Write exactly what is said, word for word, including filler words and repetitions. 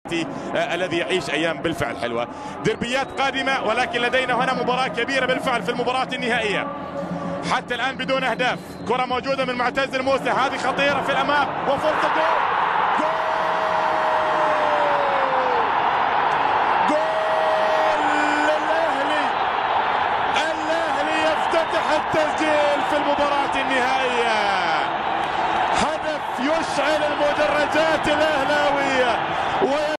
الذي يعيش ايام بالفعل حلوه. دربيات قادمه، ولكن لدينا هنا مباراه كبيره بالفعل في المباراه النهائيه. حتى الان بدون اهداف. كره موجوده من معتز الموسى، هذه خطيره في الامام وفرصه جول. جول للاهلي. الاهلي يفتتح التسجيل في المباراه النهائيه. هدف يشعل المدرجات الاهلاويه.